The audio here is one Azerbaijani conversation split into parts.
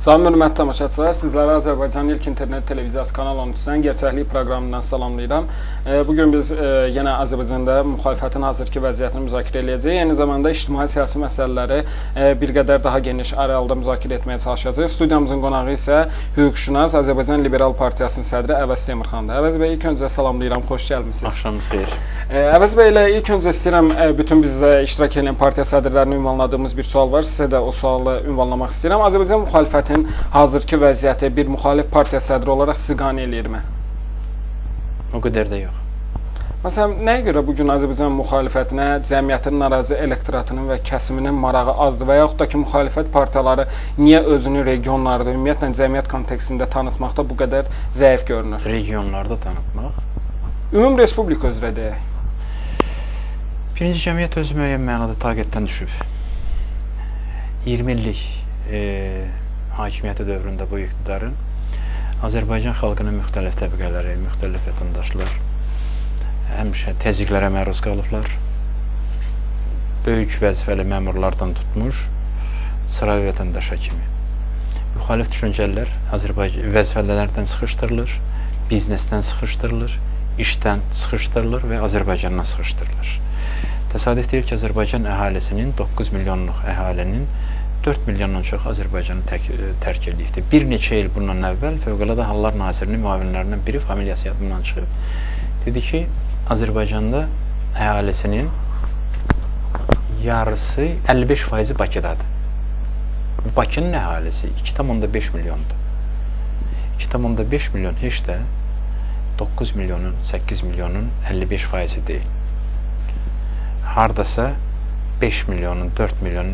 Salam, hörmətli tamaşaçılar, sizləri Azərbaycan İlk İnternet Televiziyası Kanal 13-dən gerçəklik proqramından salamlayıram. Bugün biz yenə Azərbaycanda müxalifətin hazırki vəziyyətini müzakirə edəcəyik. Eyni zamanda ictimai-siyasi məsələləri bir qədər daha geniş arealda müzakirə etməyə çalışacağıq. Studiyamızın qonağı isə hüquqşünas Azərbaycan Liberal Partiyasının sədri Əvəz Temirxandır. Əvəz bəy, ilk öncə salamlayıram, xoş gəlmisiniz. Axşamınız xeyir. Əvəz bəy ilə ilk öncə istəyirəm, bütün bizdə iştirak edən partiya sədrlərini ünvanladığımız bir sual var. Sizə də o sualı ünvanlamaq istəyirəm. Azərbaycan müxalifətin hazırki vəziyyəti bir müxalif partiya sədri olaraq sizi qane eləyirmi? O qədər də yox. Məsələn, nəyə görə bugün Azərbaycan müxalifətinə cəmiyyətin narazı elektoratının və kəsiminin marağı azdır və yaxud da ki, müxalifət partiyaları niyə özünü regionlarda, ümumiyyətlə cəmiyyət kontekstində tanıtmaqda bu qədər zəif görünür? Regionlarda tanıtmaq? Ümum respublika üzrə deyək. Birinci cəmiyyət özü müəyyən mənada taqətdən düşüb. 20 illik hakimiyyəti dövründə bu iqtidarın Azərbaycan xalqının müxtəlif təbəqələri, müxtəlif vətəndaşlar həmişə təzyiqlərə məruz qalıblar. Böyük vəzifəli məmurlardan tutmuş sıra vətəndaşa kimi. Müxalif düşüncələr vəzifələrdən sıxışdırılır, biznesdən sıxışdırılır, işdən sıxışdırılır və Azərbaycandan sıxışdırılır. Təsadüf deyil ki, Azərbaycan əhalisinin 9 milyonluq əhalinin 4 milyondan çox Azərbaycanı tərk edildi. Bir neçə il bundan əvvəl Fövqəladə Hallar Nazirinin müavinlərindən biri familiyası yadımdan çıxıb. Dedi ki, Azərbaycanda əhalisinin yarısı 55% Bakıdadır. Bakının əhalisi 2,5 milyondur. 2,5 milyon heç də 9 milyonun, 8 milyonun 55% deyil. Hardasa 5 milyonun, 4 milyonun,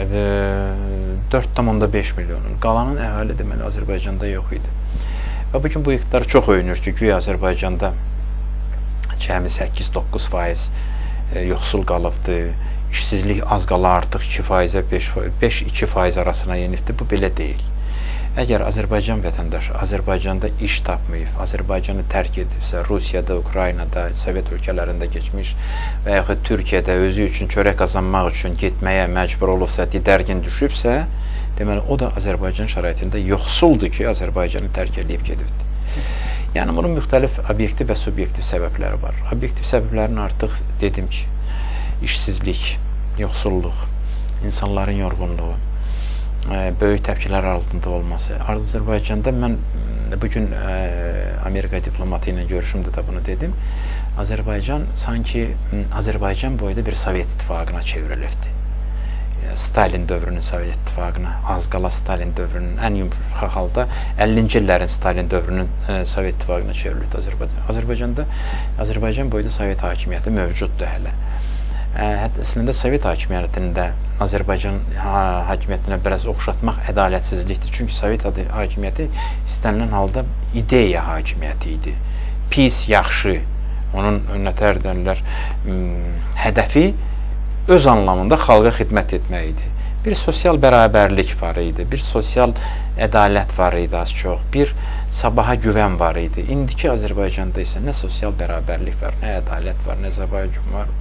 4,5 milyonun qalanın əhali deməli Azərbaycanda yox idi. Və bugün bu iqtidar çox öyünür ki, güya Azərbaycanda cəmi 8-9% yoxsul qalıbdır, işsizlik az qala artıq 2%-ə 5-2% arasına yenibdir. Bu belə deyil. Əgər Azərbaycan vətəndaşı Azərbaycanda iş tapmayıb, Azərbaycanı tərk edibsə, Rusiyada, Ukraynada, Sovet ölkələrində keçmiş və yaxud Türkiyədə özü üçün çörək qazanmaq üçün getməyə məcbur olubsa, didərgin düşübsə, deməli, o da Azərbaycan şəraitində yoxsuldur ki, Azərbaycanı tərk edib gedibdir. Yəni, bunun müxtəlif obyektiv və subyektiv səbəbləri var. Obyektiv səbəblərin artıq dedim ki, işsizlik, yoxsulluq, insanların yorğunluğu, böyük təpkilər altında olması. Azərbaycanda mən bugün Amerika diplomatı ilə görüşümdə də bunu dedim. Azərbaycan sanki Azərbaycan boyda bir Sovet İttifaqına çevrilibdir. Stalin dövrünün Sovet İttifaqına, az qala Stalin dövrünün, ən yumuşaq halda 50-ci illərin Stalin dövrünün Sovet İttifaqına çevrilibdir Azərbaycan. Azərbaycanda Azərbaycan boyda Sovet hakimiyyəti mövcuddur hələ. Əslində Sovet hakimiyyətində Azərbaycan hakimiyyətinə biraz oxşatmaq ədalətsizlikdir. Çünki Sovet hakimiyyəti istənilən halda ideya hakimiyyəti idi. Pis, yaxşı, onun nətər deyirlər, hədəfi öz anlamında xalqa xidmət etmək idi. Bir sosial bərabərlik var idi, bir sosial ədalət var idi az çox, bir sabaha güvən var idi. İndiki Azərbaycanda isə nə sosial bərabərlik var, nə ədalət var, nə sabaha güvən var,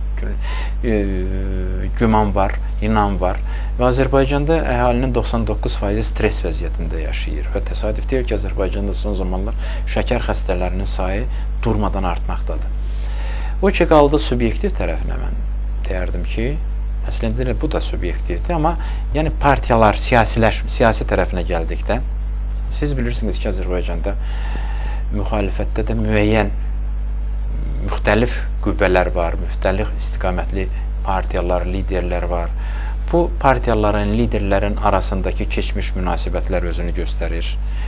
güman var, inan var və Azərbaycanda əhalinin 99% stres vəziyyətində yaşayır və təsadüf deyil ki, Azərbaycanda son zamanlar şəkər xəstələrinin sayı durmadan artmaqdadır. O ki, qaldı subyektiv tərəfinə mən deyərdim ki, əslində bu da subyektivdir, amma yəni partiyalar siyasi tərəfinə gəldikdə, siz bilirsiniz ki, Azərbaycanda müxalifətdə də müəyyən müxtəlif qüvvələr var, müxtəlif istiqamətli partiyalar, liderlər var. Bu partiyaların, liderlərin arasındakı keçmiş münasibətlər özünü göstərir.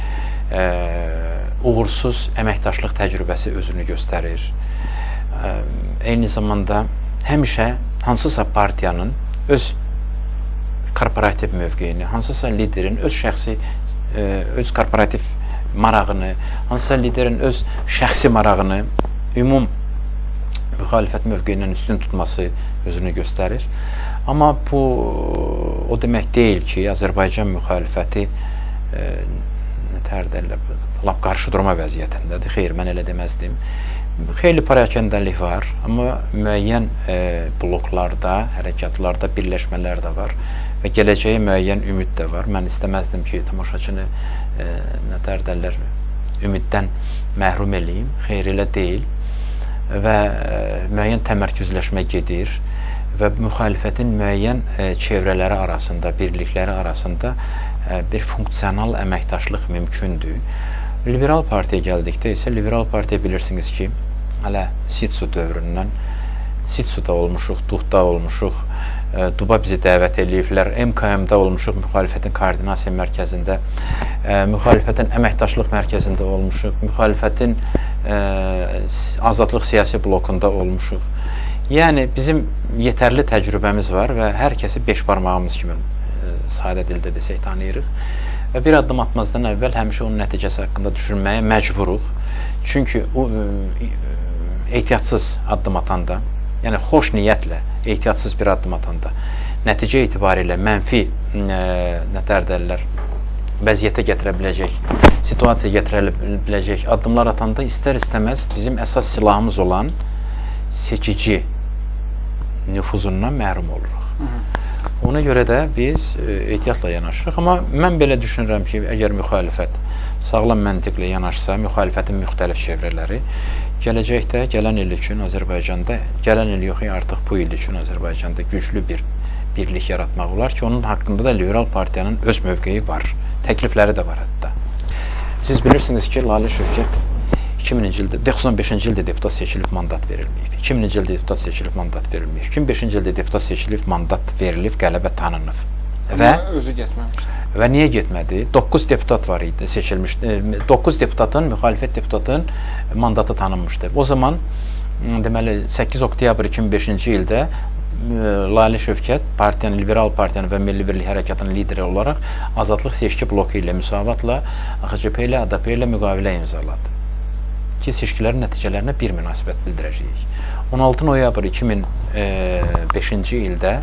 Uğursuz əməkdaşlıq təcrübəsi özünü göstərir. Eyni zamanda həmişə hansısa partiyanın öz korporativ mövqeyini, hansısa liderin öz şəxsi, öz korporativ marağını, hansısa liderin öz şəxsi marağını ümum müxalifət mövqeyindən üstün tutması özünü göstərir. Amma bu o demək deyil ki, Azərbaycan müxalifəti lap qarşı durma vəziyyətindədir. Xeyr, mən elə deməzdim. Xeyli parakəndəlik var, amma müəyyən bloklarda, hərəkatlarda birləşmələr də var və gələcəyə müəyyən ümid də var. Mən istəməzdim ki, tamaşaçını nətər dərlər, ümiddən məhrum eləyim, xeyr elə deyil və müəyyən təmərküzləşmə gedir və müxalifətin müəyyən çevrələri arasında, birlikləri arasında bir funksional əməkdaşlıq mümkündür. Liberal partiyaya gəldikdə isə, liberal partiya bilirsiniz ki, hələ Sitsu dövründən, Sitsuda olmuşuq, Duhda olmuşuq, Duba bizi dəvət ediblər, MKM-da olmuşuq, müxalifətin koordinasiya mərkəzində, müxalifətin əməkdaşlıq mərkəzində olmuşuq, müxalifətin azadlıq siyasi blokunda olmuşuq. Yəni, bizim yetərli təcrübəmiz var və hər kəsi 5 barmağımız kimi sadə dildə desək tanıyırıq. Və bir addım atmazdan əvvəl həmişə onun nəticəsi haqqında düşünməyə məcburuq. Çünki ehtiyatsız addım atanda, yəni xoş niyyətlə ehtiyatsız bir addım atanda, nəticə etibarilə mənfi nətər dərlər, vəziyyətə gətirə biləcək, situasiya gətirə biləcək addımlar atanda istər-istəməz bizim əsas silahımız olan seçici nüfuzundan məhrum oluruq. Ona görə də biz ehtiyatla yanaşırıq. Amma mən belə düşünürəm ki, əgər müxalifət sağlam məntiqlə yanaşsa, müxalifətin müxtəlif çevrələri gələcəkdə, gələn il üçün Azərbaycanda, gələn il yox, artıq bu il üçün Azərbaycanda güclü bir birlik yaratmaq olar ki, onun haqqında da Liberal Partiyanın öz mövqeyi var, təklifləri də var hətta. Siz bilirsiniz ki, Lalə Şövkət 2000-ci ildə, 95-ci ildə deputat seçilib mandat verilməyib. 2000-ci ildə deputat seçilib mandat verilməyib. 2005-ci ildə deputat seçilib mandat verilib, qələbə tanınıb. Və özü getməmişdi. Və niyə getmədi? 9 deputat var idi, seçilmişdi. 9 deputatın, müxalifət deputatın mandatı tanınmışdı. O zaman, deməli, 8 oktyabr 2005-ci ildə Lalə Şövkət partiyanın, Liberal Partiyanın və Milli Birlik Hərəkatının lideri olaraq Azadlıq seçki bloku ilə müsavatla AXCP ilə, ADP ilə müqavilə imzaladı ki, seçkilərin nəticələrinə bir münasibət bildirəcəyik. 16 noyabr 2005-ci ildə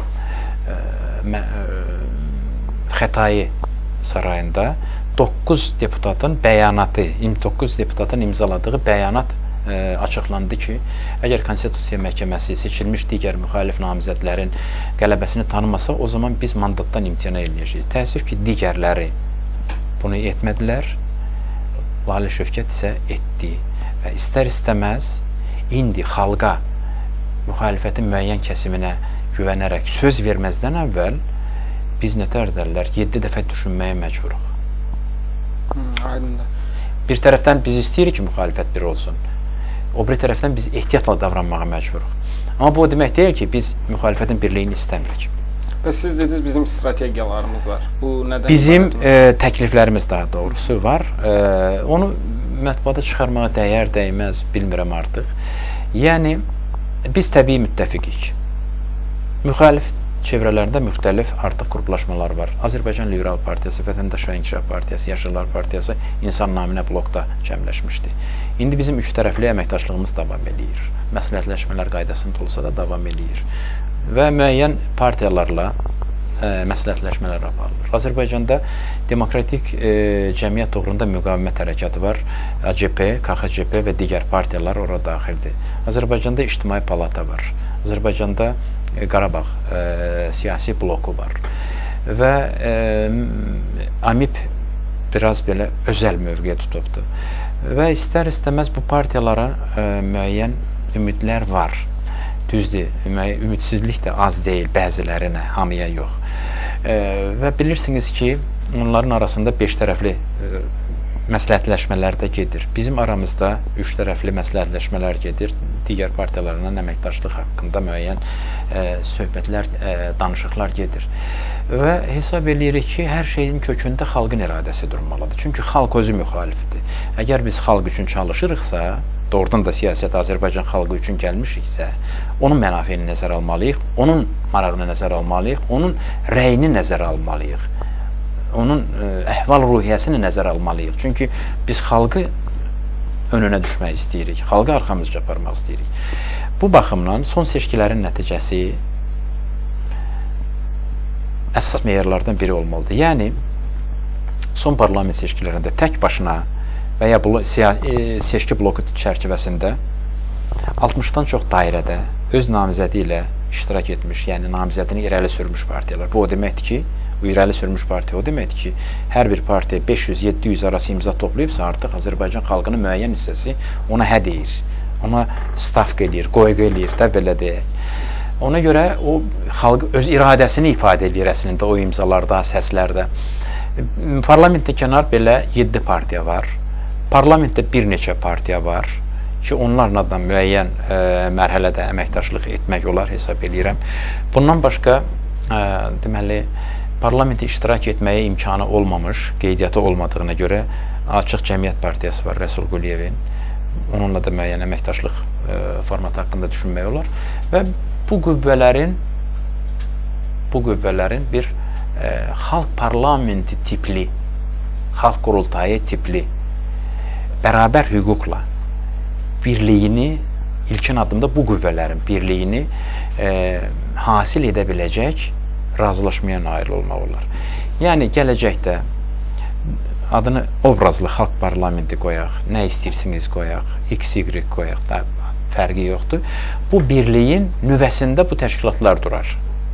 Xətai sarayında 9 deputatın bəyanatı, 29 deputatın imzaladığı bəyanat açıqlandı ki, əgər Konstitusiya Məhkəməsi seçilmiş digər müxalif namizədlərin qələbəsini tanımasa, o zaman biz mandatdan imtina edəcəyik. Təəssüf ki, digərləri bunu etmədilər, Lalə Şövkət isə etdi və istər-istəməz indi xalqa, müxalifətin müəyyən kəsiminə güvənərək söz verməzdən əvvəl biz nətər dərlər, 7 dəfə düşünməyə məcburuq. Aydındır. Bir tərəfdən biz istəyirik ki, müxalifət bir olsun. O bir tərəfdən biz ehtiyatla davranmağa məcburuq. Amma bu o demək deyil ki, biz müxalifətin birliyini istəmirik. Və siz dediniz, bizim strategiyalarımız var. Bu nədən? Bizim təkliflərimiz daha doğrusu var. Onu mətbuata çıxarmağa dəyər, dəyməz, bilmirəm artıq. Yəni, biz təbii müttəfiqik. Müxalif çevrələrində müxtəlif artıq qruplaşmalar var. Azərbaycan Liberal Partiyası, Vətəndaş və İnkişaf Partiyası, Yaşlılar Partiyası İnsan naminə blokda cəmləşmişdi. İndi bizim üç tərəfli əməkdaşlığımız davam eləyir. Məsləhətləşmələr qaydasında olsa da davam eləyir. Və müəyyən partiyalarla məsləhətləşmələr aparılır. Azərbaycanda demokratik cəmiyyət uğrunda müqavimət hərəkatı var. ACP, KXCP və digər partiyalar ora daxildir. Azərbaycanda İctimai Palata var. Azərbaycanda Qarabağ siyasi bloku var. Və AMİP biraz belə özəl mövqe tutubdur. Və istər-istəməz bu partiyalara müəyyən ümidlər var. Düzdür, ümidsizlik də az deyil bəzilərinə, hamıya yox. Və bilirsiniz ki, onların arasında 5 tərəfli məsləhətləşmələr də gedir. Bizim aramızda 3 tərəfli məsləhətləşmələr gedir. Digər partiyalarla əməkdaşlıq haqqında müəyyən söhbətlər, danışıqlar gedir. Və hesab edirik ki, hər şeyin kökündə xalqın iradəsi durmalıdır. Çünki xalq özü müxalifdir. Əgər biz xalq üçün çalışırıqsa, doğrudan da siyasət Azərbaycan xalqı üçün gəlmişiksə, onun mənafeyini nəzərə almalıyıq, onun marağını nəzərə almalıyıq, onun rəyini nəzərə almalıyıq, onun əhval-ruhiyyəsini nəzərə almalıyıq. Çünki biz xalqı önünə düşmək istəyirik, xalqı arxamızca aparmaq istəyirik. Bu baxımdan son seçkilərin nəticəsi əsas meyarlardan biri olmalıdır. Yəni, son parlament seçkilərində tək başına və ya seçki bloku çərçivəsində 60-dan çox dairədə öz namizədi ilə iştirak etmiş, yəni namizədini irəli sürmüş partiyalar. Bu o deməkdir ki, bu irəli sürmüş partiya o deməkdir ki, hər bir partiya 500-700 arası imza toplayıbsa artıq Azərbaycan xalqının müəyyən hissəsi ona hə deyir, ona stavka eləyir, qoyğu eləyir də, belə deyək. Ona görə o xalq öz iradəsini ifadə edir əslində o imzalarda, səslərdə. Parlamentdə kənar belə 7 partiya var. Parlamentdə bir neçə partiya var ki, onlarla da müəyyən mərhələdə əməkdaşlıq etmək olar hesab edirəm. Bundan başqa, deməli, parlamentə iştirak etməyə imkanı olmamış, qeydiyyatı olmadığına görə Açıq Cəmiyyət Partiyası var Rəsul Quliyevin. Onunla da müəyyən əməkdaşlıq formatı haqqında düşünmək olar. Və bu qüvvələrin bir xalq parlamenti tipli, xalq qurultayı tipli, bərabər hüquqla birliyini, ilkin addımda bu qüvvələrin birliyini hasil edə biləcək razılaşmaya nail olmaq olar. Yəni, gələcəkdə adını obrazlı xalq parlamenti qoyaq, nə istəyirsiniz qoyaq, XY qoyaq da fərqi yoxdur. Bu birliyin nüvəsində bu təşkilatlar durar.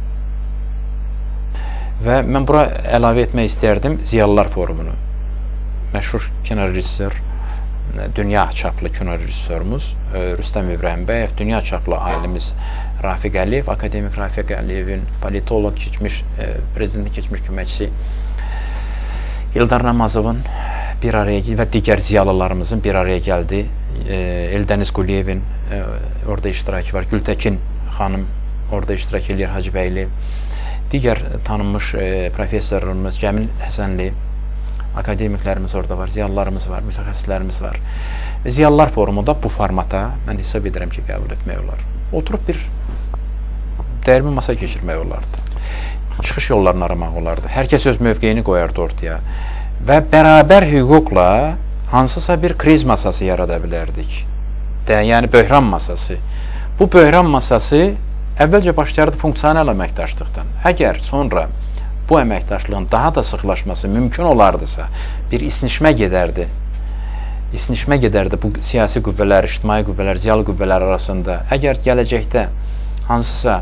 Və mən bura əlavə etmək istərdim Ziyalılar Forumunu. Məşhur kino rejissor, dünya çaplı kino rejissorumuz Rüstəm İbrahimbəyev, dünya çaplı ailimiz Rafiq Əliyev, akademik Rafiq Əliyevin, politolog, prezidentin keçmiş köməkçisi İldar Namazovun bir araya və digər ziyalılarımızın bir araya gəldi. Eldəniz Quliyevin orada iştirakı var, Gültəkin xanım orada iştirak edir, Hacıbəyli, digər tanınmış professorlarımız, Cəmil Həsənli, akademiklərimiz orada var, ziyalılarımız var, mütəxəssislərimiz var. Ziyalılar Forumunda bu formata mən hesab edirəm ki, qəbul etmək olar. Oturub bir dəyirmi masa keçirmək olardı. Çıxış yollarını aramaq olardı. Hər kəs öz mövqeyini qoyardı ortaya. Və bərabər hüquqla hansısa bir kriz masası yarada bilərdik. Yəni, böhran masası. Bu böhran masası əvvəlcə başlayardı funksional əməkdaşlıqdan. Əgər sonra bu əməkdaşlığın daha da sıxlaşması mümkün olardısa, bir isnişmə gedərdi. İsnişmə gedərdi bu siyasi qüvvələr, ictimai qüvvələr, ziyalı qüvvələr arasında. Əgər gələcəkdə hansısa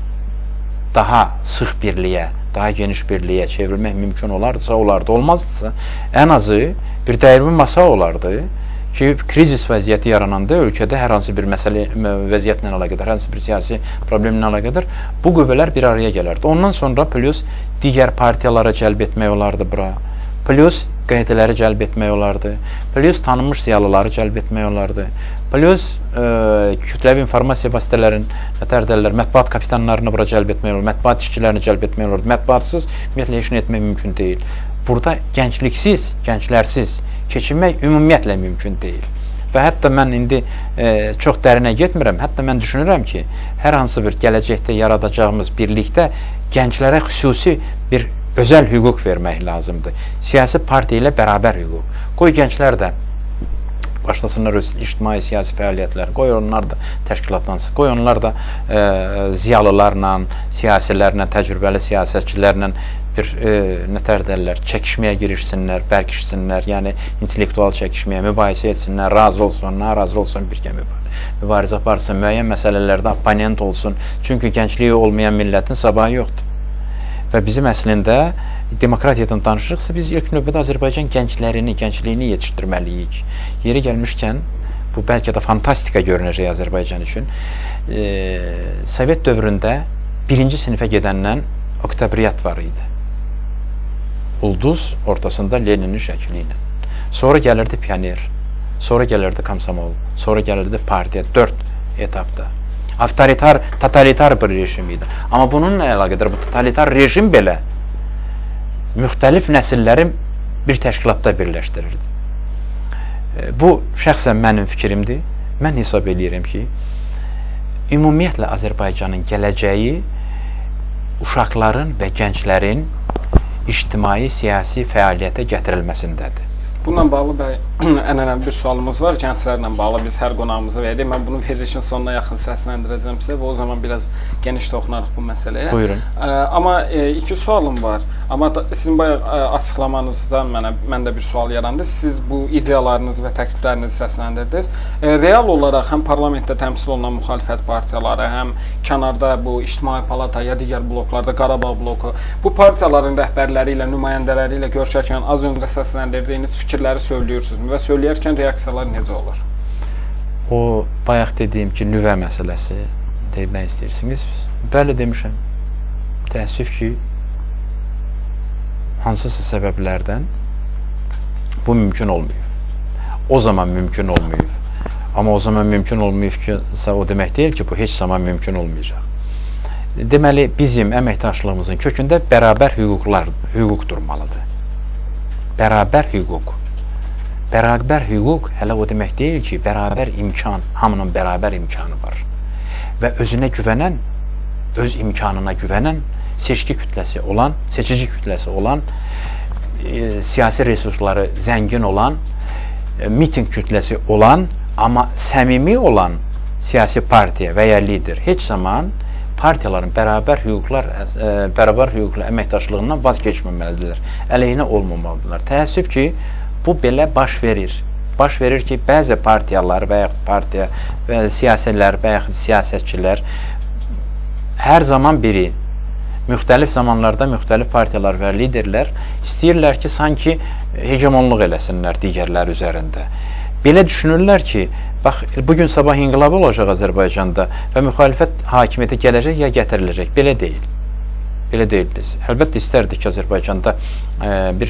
daha sıx birliyə, daha geniş birliyə çevrilmək mümkün olardısa, olmazdısa, ən azı bir dəyirmi masa olardı ki, krizis vəziyyəti yarananda ölkədə hər hansı bir məsələ, vəziyyətlə əlaqədar, hər hansı bir siyasi problemlə əlaqədar bu qüvvələr bir araya gələrdi. Ondan sonra plus digər partiyalara cəlb etmək olardı bura, plus QHT-ləri cəlb etmək olardı, plus tanınmış ziyalıları cəlb etmək olardı, plus kütləvi informasiya vasitələrin, mətbuat kapitanlarını bura cəlb etmək olardı, mətbuat işçilərini cəlb etmək olardı. Mətbuatsız ümumiyyətlə işini etmək mümkün deyil. Burada gəncliksiz, gənclərsiz keçinmək ümumiyyətlə mümkün deyil. Və hətta mən indi çox dərinə getmirəm, hətta mən düşünürəm ki, hər hansı bir gələcəkdə yaradacağımız birlikdə gənclərə xüsusi bir özəl hüquq vermək lazımdır. Siyasi partiya ilə bərabər hüquq. Qoy gənclər də başlasınlar öz ictimai siyasi fəaliyyətlər, qoy onlar da təşkilatlansın, qoy onlar da ziyalılarla, siyasilərlə, təcrübəli siyasətçilərlə bir çəkişməyə girişsinlər, bərkişsinlər, yəni intellektual çəkişməyə, mübahisə etsinlər, razı olsun, narazı olsun, birgə mübarizə aparsın, müəyyən məsələlərdə opponent olsun. Çünki gəncliyi olmayan millətin sabahı yoxdur. Və bizim əslində demokratiyadan danışırıqsa, biz ilk növbədə Azərbaycan gənclərini, gəncliyini yetişdirməliyik. Yeri gəlmişkən, bu bəlkə də fantastika görünəcək Azərbaycan üçün. Sovet dövründə birinci sinifə gedəndən oktabriyat var idi. Ulduz ortasında Leninin şəkli ilə. Sonra gəlirdi pioner, sonra gəlirdi komsomol, sonra gəlirdi partiya, 4 etapda. Avtoritar, totalitar bir rejim idi. Amma bununla əlaqədar bu totalitar rejim belə müxtəlif nəsilləri bir təşkilatda birləşdirirdi. Bu şəxsən mənim fikrimdir. Mən hesab edirəm ki, ümumiyyətlə Azərbaycanın gələcəyi uşaqların və gənclərin ictimai, siyasi fəaliyyətə gətirilməsindədir. Bununla bağlı ənənəvi bir sualımız var, gənclərlə bağlı biz hər qonağımıza veririk. Mən bunu verilişin sonuna yaxın səsləndirəcəm sizə və o zaman biraz geniş toxunarıq bu məsələyə. Buyurun. Amma iki sualım var. Amma sizin bayaq açıqlamanızdan məndə bir sual yarandı. Siz bu ideyalarınızı və təkliflərinizi səsləndirdiniz. Real olaraq həm parlamentdə təmsil olunan müxalifət partiyaları, həm kənarda bu İctimai Palata ya digər bloklarda Qarabağ bloku, bu partiyaların rəhbərləri ilə, nümayəndələri ilə görüşərkən az öncə səsləndirdiyiniz fikirləri söylüyorsunuz və söyləyərkən reaksiyalar necə olur? O bayaq dediyim ki, nüvə məsələsi demək istəyirsiniz. Bəli demişəm. Təəssüf ki, hansısa səbəblərdən bu mümkün olmuyor. O zaman mümkün olmuyor. Amma o zaman mümkün olmuyor ki, o demək deyil ki, bu heç zaman mümkün olmayacaq. Deməli, bizim əməkdaşlığımızın kökündə bərabər hüquq durmalıdır. Bərabər hüquq. Bərabər hüquq hələ o demək deyil ki, bərabər imkan, hamının bərabər imkanı var. Və özünə güvənən, öz imkanına güvənən, seçici kütləsi olan, siyasi resursları zəngin olan, miting kütləsi olan, amma səmimi olan siyasi partiya və ya lider heç zaman partiyaların bərabər hüquqla əməkdaşlığından vaz keçməməlidirlər, əleyhinə olmamalıdırlar. Təəssüf ki, bu belə baş verir. Baş verir ki, bəzi partiyalar və yaxud partiya və siyasətlər və yaxud siyasətçilər hər zaman biri, müxtəlif zamanlarda müxtəlif partiyalar və liderlər istəyirlər ki, sanki hegemonluq eləsinlər digərlər üzərində. Belə düşünürlər ki, bax, bugün sabah inqilab olacaq Azərbaycanda və müxalifət hakimiyyətə gələcək ya gətiriləcək. Belə deyil. Belə deyil. Əlbəttə istərdik ki, Azərbaycanda bir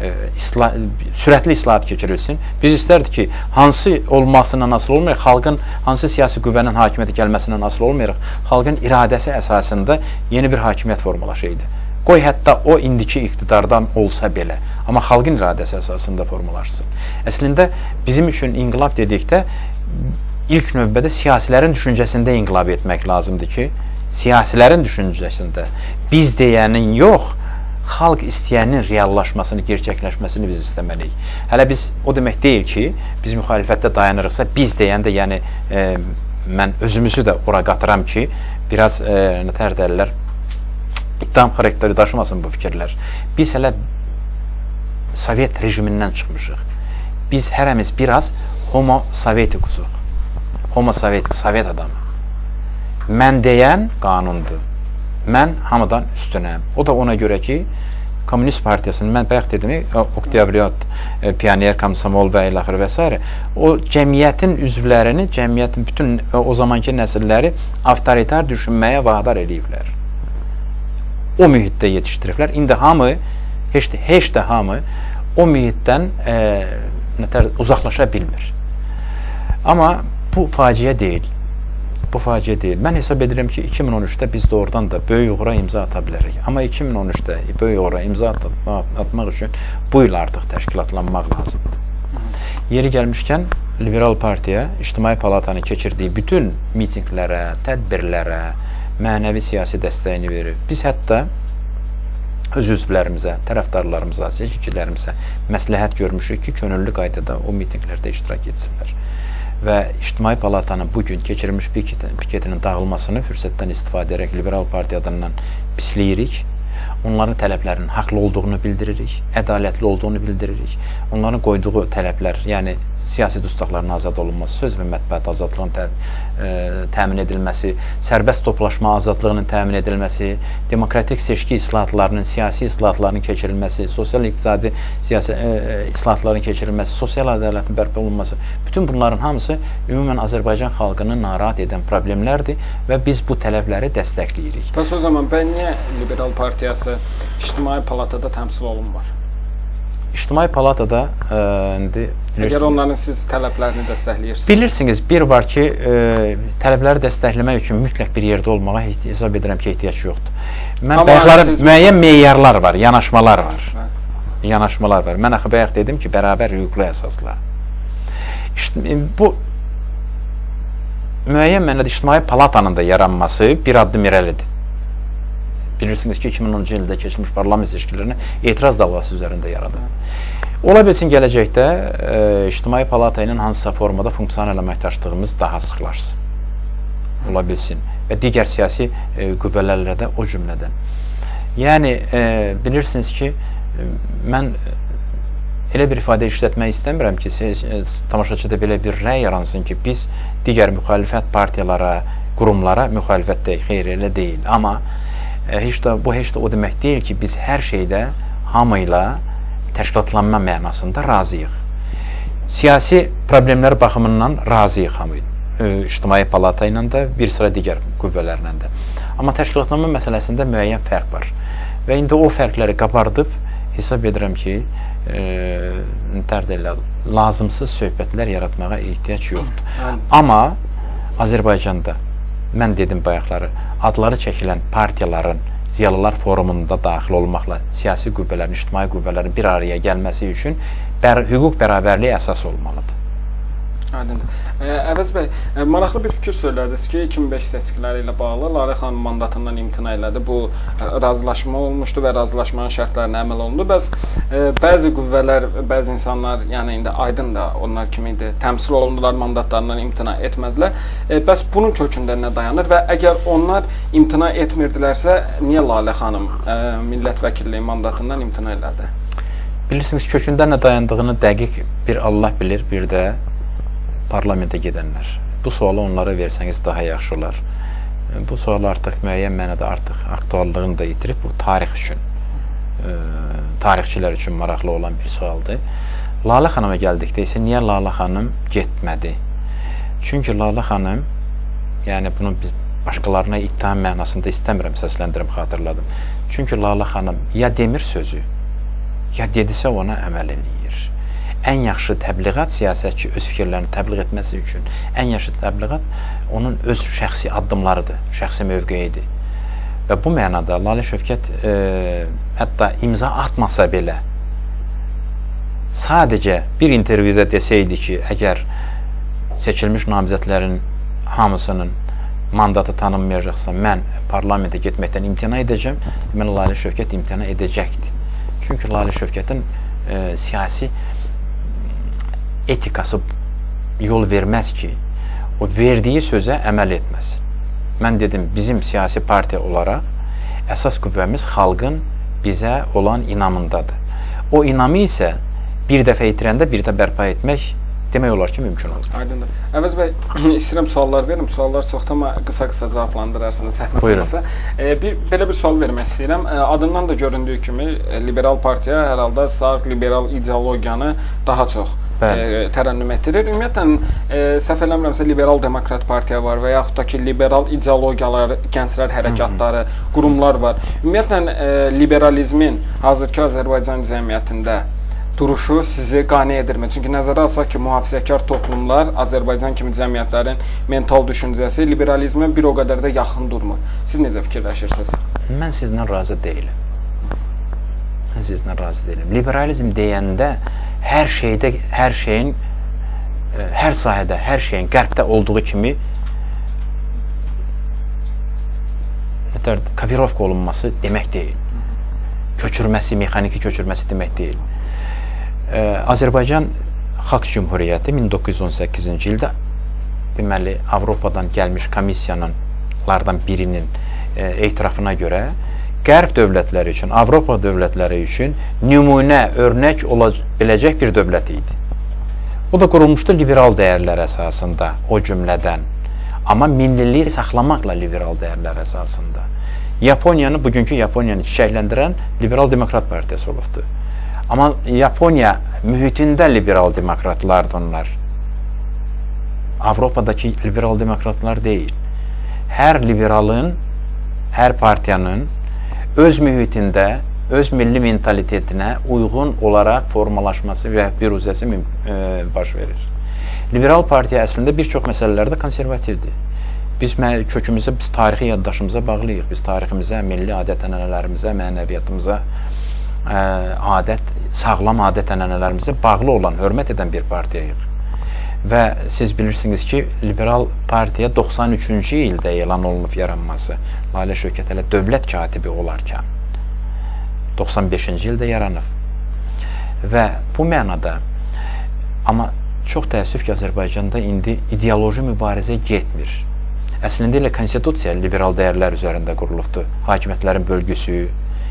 sürətli islahat keçirilsin. Biz istərdik ki, hansı olmasından asılı olmayaraq, xalqın hansı siyasi qüvvənin hakimiyyətə gəlməsindən asılı olmayaraq, xalqın iradəsi əsasında yeni bir hakimiyyət formalaşıydı. Qoy hətta o indiki iqtidardan olsa belə, amma xalqın iradəsi əsasında formalaşsın. Əslində, bizim üçün inqilab dedikdə, ilk növbədə siyasilərin düşüncəsində inqilab etmək lazımdır ki, siyasilərin düşüncəsində biz deyənin yox, xalq istəyənin reallaşmasını, gerçəkləşməsini biz istəməliyik. Hələ biz, o demək deyil ki, biz müxalifətdə dayanırıqsa, biz deyəndə, yəni mən özümüzü də ora qatıram ki, biraz, nətər dərlər, ittiham xarakteri daşımasın bu fikirlər. Biz hələ Sovet rejimindən çıxmışıq. Biz hərəmiz biraz homo sovetikusuq. Homo sovetik, sovet adamı. Mən deyən qanundur. Mən hamıdan üstünəm. O da ona görə ki, Komünist Partiyasının, mən bayaq dedim, Oktyabryat, Pioner, Komsomol və ilaxır və s. O cəmiyyətin üzvlərini, cəmiyyətin bütün o zamanki nəsilləri avtoritar düşünməyə vadar ediblər. O mühitdə yetişdiriblər. İndi hamı, heç də hamı o mühitdən uzaqlaşa bilmir. Amma bu faciə deyil. Bu faciə deyil. Mən hesab edirəm ki, 2013-də biz doğrudan da böyük uğura imza ata bilərik. Amma 2013-də böyük uğura imza atmaq üçün bu il artıq təşkilatlanmaq lazımdır. Yeri gəlmişkən, Liberal Partiya İctimai Palatanın keçirdiyi bütün mitinglərə, tədbirlərə, mənəvi siyasi dəstəyini verir. Biz hətta öz üzvlərimizə, tərəfdarlarımıza, seçicilərimizə məsləhət görmüşük ki, könüllü qaydada o mitinglərdə iştirak etsinlər. Və İctimai Palatanın bugün keçirilmiş piketinin dağılmasını fürsətdən istifadə edərək Liberal Partiyadan pisləyirik. Onların tələblərinin haqlı olduğunu bildiririk, ədalətli olduğunu bildiririk. Onların qoyduğu tələblər, yəni siyasi dustaqların azad olunması, söz və mətbuat azadlığının təmin edilməsi, sərbəst toplaşma azadlığının təmin edilməsi, demokratik seçki islahatlarının, siyasi islahatlarının keçirilməsi, sosial-iqtisadi islahatların keçirilməsi, sosial ədalətin bərpa olunması, bütün bunların hamısı ümumən Azərbaycan xalqını narahat edən problemlərdir və biz bu tələbləri dəstəkləyirik. Bəs o zaman niyə Liberal Partiyası İctimai Palatada təmsil olunmur? İctimai Palatada indi əgər onların siz tələblərini dəstəkləyirsiniz. Bilirsiniz, bir var ki, tələbləri dəstəkləmək üçün mütləq bir yerdə olmağa hesab edirəm ki, ehtiyac yoxdur. Mən bayaqları müəyyən meyarlar var, yanaşmalar var. Yanaşmalar var. Mən axı bayaq dedim ki, bərabər hüquqlu əsaslar. Bu müəyyən mənada İctimai Palatanın da yaranması bir addım irəlidir. Bilirsiniz ki, 2010-cu ildə keçmiş parlament seçkilərinə etiraz dalğası üzərində yaradı. Ola bilsin, gələcəkdə İctimai Palata ilə hansısa formada funksional əməkdaşlığımız daha sıxlaşsın. Ola bilsin. Və digər siyasi qüvvələrlə də o cümlədən. Yəni, bilirsiniz ki, mən elə bir ifadə işlətmək istəmirəm ki, tamaşaçıda belə bir rəy yaransın ki, biz digər müxalifət partiyalara, qurumlara müxalifətdəyik. Xeyr, elə deyil. Amma bu heç də o demək deyil ki, biz hər şeydə hamıyla təşkilatlanma mənasında razıyıq. Siyasi problemlər baxımından razıyıq hamıyla. İctimai palata ilə də, bir sıra digər qüvvələrlə də. Amma təşkilatlanma məsələsində müəyyən fərq var. Və indi o fərqləri qabardıb, hesab edirəm ki, lazımsız söhbətlər yaratmağa ehtiyac yoxdur. Amma Azərbaycanda, mən dedim bayaqları, adları çəkilən partiyaların Ziyalılar Forumunda daxil olmaqla siyasi qüvvələrin, ictimai qüvvələrin bir araya gəlməsi üçün hüquq bərabərliyi əsas olmalıdır. Aydındır. Əvəz bəy, maraqlı bir fikir söylədiniz ki, 2005 seçkiləri ilə bağlı Lalə xanım mandatından imtina elədi. Bu razılaşma olmuşdu və razılaşmanın şərtlərinə əməl olundu. Bəzi qüvvələr, bəzi insanlar, yəni indi aydın da onlar kimi idi, təmsil olundular, mandatlarından imtina etmədilər. Bəs bunun kökündə nə dayanır və əgər onlar imtina etmirdilərsə, niyə Lalə xanım millət vəkilliyi mandatından imtina elədi? Bilirsiniz, kökündə nə dayandığını dəqiq bir Allah bilir, bir də parlamentə gedənlər. Bu sualı onlara versəniz daha yaxşı olar. Bu sual artıq müəyyən mənada artıq aktuallığını da itirib, bu tarix üçün, tarixçilər üçün maraqlı olan bir sualdır. Lalə xanıma gəldikdə isə niyə Lalə xanım getmədi? Çünki Lalə xanım, yəni bunu biz başqalarına ittiham mənasında istəmirəm, səsləndirəm, xatırladım. Çünki Lalə xanım ya demir sözü, ya dedisə ona əməl eləyir. Ən yaxşı təbliğat siyasətçi öz fikirlərini təbliğ etməsi üçün ən yaxşı təbliğat onun öz şəxsi addımlarıdır, şəxsi mövqeyidir. Və bu mənada Lalə Şövkət hətta imza atmasa belə sadəcə bir intervyuda desəydi ki, əgər seçilmiş namizədlərin hamısının mandatı tanınmayacaqsa, mən parlamentə getməkdən imtina edəcəm, deməli Lalə Şövkət imtina edəcəkdir. Çünki Lalə Şövkətin siyasi etikası yol verməz ki, o verdiyi sözə əməl etməz. Mən dedim, bizim siyasi partiya olaraq əsas qüvvəmiz xalqın bizə olan inamındadır. O inamı isə bir dəfə itirəndə bir də bərpa etmək demək olar ki, mümkün olur. Aydındır. Əvəz bəy, istəyirəm suallar verim. Suallar çoxdur, amma qısa-qısa cavablandırarsınız. Buyurun. Belə bir sual vermək istəyirəm. Adından da göründüyü kimi, liberal partiya hər halda sağ liberal ideologiyanı daha çox tərənnüm etdirir. Ümumiyyətlə, səhv eləmirəmsə, liberal demokrat partiya var və yaxud da ki, liberal ideologiyalar, gənclər hərəkatları, qurumlar var. Ümumiyyətlə, liberalizmin hazırki Azərbaycan cəmiyyətində duruşu sizi qane edirmi? Çünki nəzərə alsaq ki, mühafizəkar toplumlar, Azərbaycan kimi cəmiyyətlərin mental düşüncəsi liberalizmə bir o qədər də yaxın durmur. Siz necə fikirləşirsiniz? Mən sizlə razı deyiləm. Liberalizm deyəndə hər şeydə, hər şeyin, hər sahədə, hər şeyin qərbdə olduğu kimi kopirovka olunması demək deyil. Köçürməsi, mexaniki köçürməsi demək deyil. Azərbaycan Xalq Cümhuriyyəti 1918-ci ildə deməli Avropadan gəlmiş komissiyalardan birinin etirafına görə Qərb dövlətləri üçün, Avropa dövlətləri üçün nümunə, örnək ola biləcək bir dövlət idi. O da qurulmuşdu liberal dəyərlər əsasında, o cümlədən. Amma milliliyi saxlamaqla liberal dəyərlər əsasında. Yaponiyanı, bugünkü Yaponiyanı çiçəkləndirən liberal demokrat partiyası olubdur. Amma Yaponiya mühitində liberal demokratlardır onlar. Avropadakı liberal demokratlar deyil. Hər liberalın, hər partiyanın öz mühitində, öz milli mentalitetinə uyğun olaraq formalaşması və biruzəsi baş verir. Liberal partiya əslində bir çox məsələlərdə konservativdir. Biz kökümüzə, biz tarixi yaddaşımıza bağlıyıq. Biz tariximizə, milli adət-ənənələrimizə, mənəviyyatımıza, sağlam adət-ənənələrimizə bağlı olan, hörmət edən bir partiyayıq. Və siz bilirsiniz ki, liberal partiya 93-cü ildə elan olunub yaranması, Lalə Şövkət hələ dövlət katibi olarkən 95-ci ildə yaranıb. Və bu mənada, amma çox təəssüf ki, Azərbaycanda indi ideoloji mübarizə getmir. Əslində ilə konstitusiya liberal dəyərlər üzərində qurulubdur. Hakimiyyətlərin bölgüsü,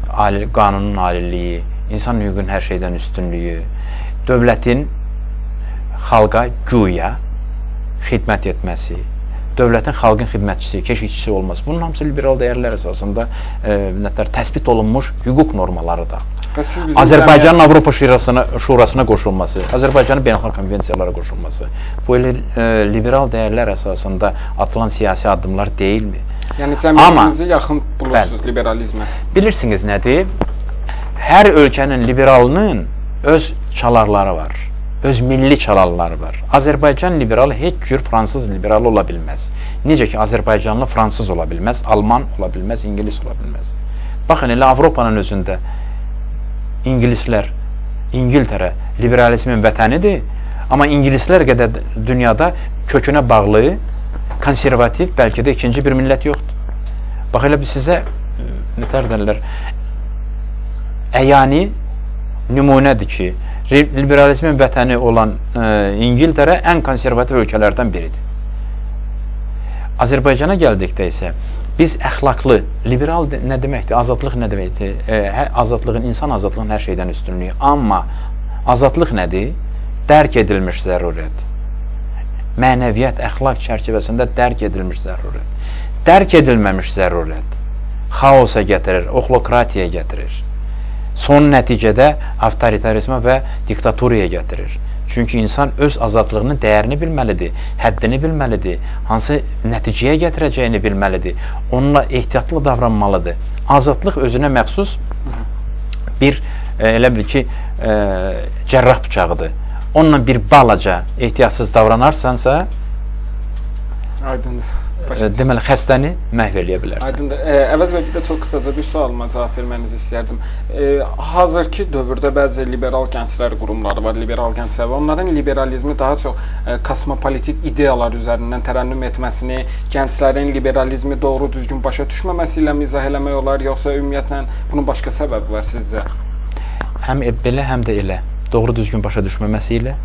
qanunun aliliyi, insan hüququnun hər şeydən üstünlüyü, dövlətin xalqa güya xidmət etməsi, dövlətin xalqın xidmətçisi, keşikçisi olması, bunun hamısı liberal dəyərlər əsasında təsbit olunmuş hüquq normaları da. Azərbaycanın Avropa Şurasına qoşulması, Azərbaycanın beynəlxalq konvensiyalara qoşulması, bu elə liberal dəyərlər əsasında atılan siyasi addımlar deyilmi? Yəni cəmiyyətimizi yaxın bulursunuz liberalizmə. Bilirsiniz nədir? Hər ölkənin liberalının öz çalarları var. Öz milli çalarları var. Azərbaycan liberalı heç cür fransız liberalı ola bilməz. Necə ki, Azərbaycanlı fransız ola bilməz, Alman ola bilməz, İngilis ola bilməz. Baxın, elə Avropanın özündə İngilislər, İngiltərə liberalizmin vətənidir, amma İngilislər qədər dünyada kökünə bağlı, konservativ, bəlkə də ikinci bir millət yoxdur. Bax, elə bir sizə, nətər dərlər, əyani nümunədir ki, liberalizmin vətəni olan İngiltərə ən konservativ ölkələrdən biridir. Azərbaycana gəldikdə isə biz əxlaqlı, liberal nə deməkdir, azadlıq nə deməkdir, azadlığın, insan azadlığın hər şeydən üstünlüyü. Amma azadlıq nədir? Dərk edilmiş zərurət. Mənəviyyat, əxlaq çərçivəsində dərk edilmiş zərurət. Dərk edilməmiş zərurət xaosa gətirir, oxlokratiyaya gətirir. Son nəticədə avtoritarizmə və diktaturiyaya gətirir. Çünki insan öz azadlığının dəyərini bilməlidir, həddini bilməlidir, hansı nəticəyə gətirəcəyini bilməlidir, onunla ehtiyatlı davranmalıdır. Azadlıq özünə məxsus bir, elə bil ki, cərrah bıçağıdır. Onunla bir balaca ehtiyatsız davranarsansa, aydındır. Deməli, xəstəni məhv eləyə bilərsən. Aydındır. Əvəz bəy, bir də çox qısaca bir sualıma cavab vermənizi istərdim. Hazırki dövrdə bəzi liberal gənclər qurumları var, liberal gənclər var. Onların liberalizmi daha çox kosmopolitik ideyalar üzərindən tərənnüm etməsini, gənclərin liberalizmi doğru düzgün başa düşməməsi ilə izah eləmək olar, yoxsa ümumiyyətlə bunun başqa səbəbi var sizcə? Həm belə, həm də elə. Doğru düzgün başa düşməməsi ilə.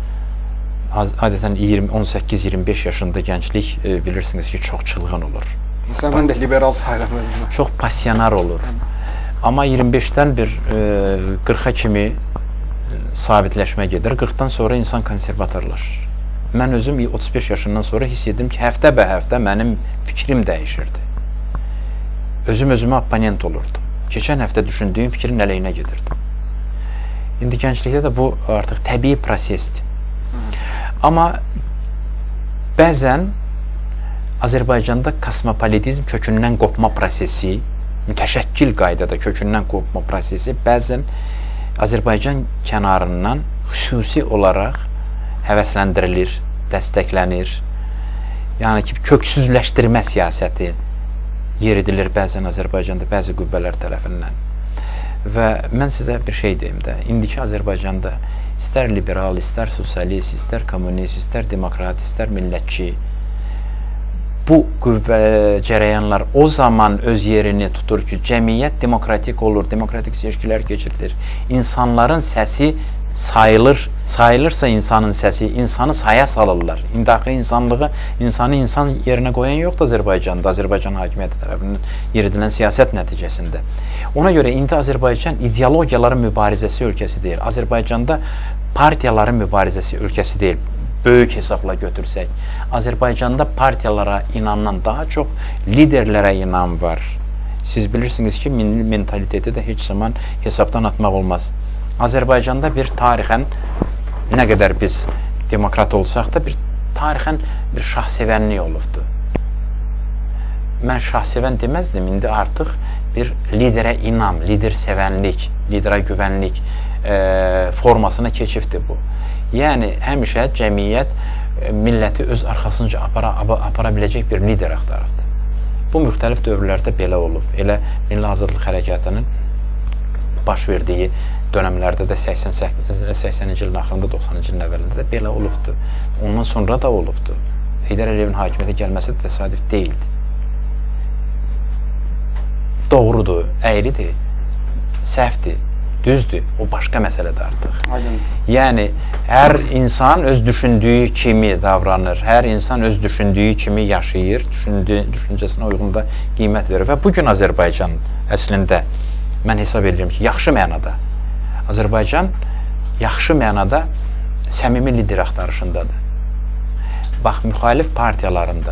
Adətən 18-25 yaşında gənclik bilirsiniz ki, çox çılğın olur. Məsələn, mən də liberal sayıram özümü. Çox passionar olur. Amma 25-dən bir 40-a kimi sabitləşmə gedir. 40-dan sonra insan konservatorlaşır. Mən özüm 35 yaşından sonra hiss edim ki, həftə bə həftə mənim fikrim dəyişirdi. Özümə opponent olurdu. Keçən həftə düşündüyüm fikrin əleyhinə gedirdi. İndi gənclikdə də bu artıq təbii prosesdir. Amma bəzən Azərbaycanda kosmopolitizm kökündən qopma prosesi, mütəşəkkil qaydada kökündən qopma prosesi bəzən Azərbaycan kənarından xüsusi olaraq həvəsləndirilir, dəstəklənir. Yəni ki, köksüzləşdirmə siyasəti yeridilir bəzən Azərbaycanda bəzi qüvvələr tərəfindən. Və mən sizə bir şey deyim də, indiki Azərbaycanda istər liberal, istər sosialist, istər kommunist, istər demokrat, istər millətçi, bu qüvvə cərəyanlar o zaman öz yerini tutur ki, cəmiyyət demokratik olur, demokratik seçkilər keçirilir. İnsanların səsi sayılırsa insanın səsi, insanı saya salırlar. İndaki insanlığı, insanı insan yerinə qoyan yoxdur Azərbaycanda, Azərbaycan hakimiyyəti tərəfindən yeridilən siyasət nəticəsində. Ona görə indi Azərbaycan ideologiyaların mübarizəsi ölkəsi deyil. Azərbaycanda partiyaların mübarizəsi ölkəsi deyil. Böyük hesabla götürsək, Azərbaycanda partiyalara inanan daha çox liderlərə inan var. Siz bilirsiniz ki, milli mentaliteti də heç zaman hesabdan atmaq olmaz. Azərbaycanda bir tarixən, nə qədər biz demokrat olsaq da, tarixən bir şahsevənlik olubdur. Mən şahsevən deməzdim, indi artıq bir liderə inam, lider sevənlik, liderə güvənlik formasına keçibdir bu. Yəni, həmişə cəmiyyət milləti öz arxasınca apara biləcək bir lider axtarırdı. Bu, müxtəlif dövrlərdə belə olub. Elə Milli Azadlıq Hərəkatının baş verdiyi dönəmlərdə də 80-ci ilin axırında, 90-cı ilin əvvəlində də belə olubdur. Ondan sonra da olubdur. Heydər Əliyevin hakimiyyətə gəlməsi də təsadüf deyildi. Doğrudur, əyridir, səhvdir, düzdür, o başqa məsələdir artıq. Yəni, hər insan öz düşündüyü kimi davranır, hər insan öz düşündüyü kimi yaşayır, düşüncəsinə uyğun da qiymət verir. Və bugün Azərbaycan əslində mən hesab edirəm ki, yaxşı mənada Azərbaycan yaxşı mənada səmimi lider axtarışındadır. Bax, müxalif partiyalarında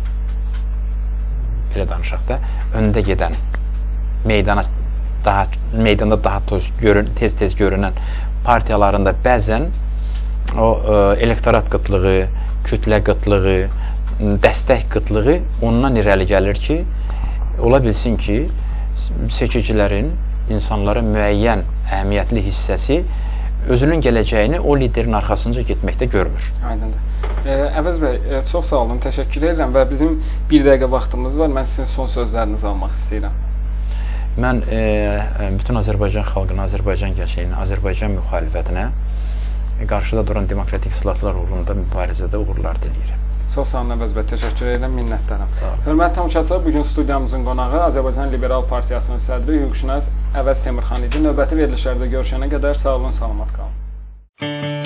belə danışaq da, öndə gedən, meydanda daha tez-tez görünən partiyalarında bəzən o elektorat qıtlığı, kütlə qıtlığı, dəstək qıtlığı ondan irəli gəlir ki, ola bilsin ki, seçicilərin, insanların müəyyən əhəmiyyətli hissəsi özünün gələcəyini o liderin arxasınca getməkdə görmür. Aydındır. Əvəz bəy, çox sağ olun, təşəkkür edirəm və bizim bir dəqiqə vaxtımız var. Mən sizin son sözlərinizi almaq istəyirəm. Mən bütün Azərbaycan xalqına, Azərbaycan gəncliyinə, Azərbaycan müxalifətinə qarşıda duran demokratik islahatlar uğrunda mübarizədə uğurlar diləyirəm. Çox sağ olun Əvəz bəy, təşəkkür edirəm, minnətdaram. Hörmətli tamaşaçılar, bugün studiyamızın qonağı Azərbaycan Liberal Partiyasının sədri, hüquqşünas Əvəz Temirxan idi. Növbəti verilişlərdə görüşənə qədər sağ olun, salamat qalın.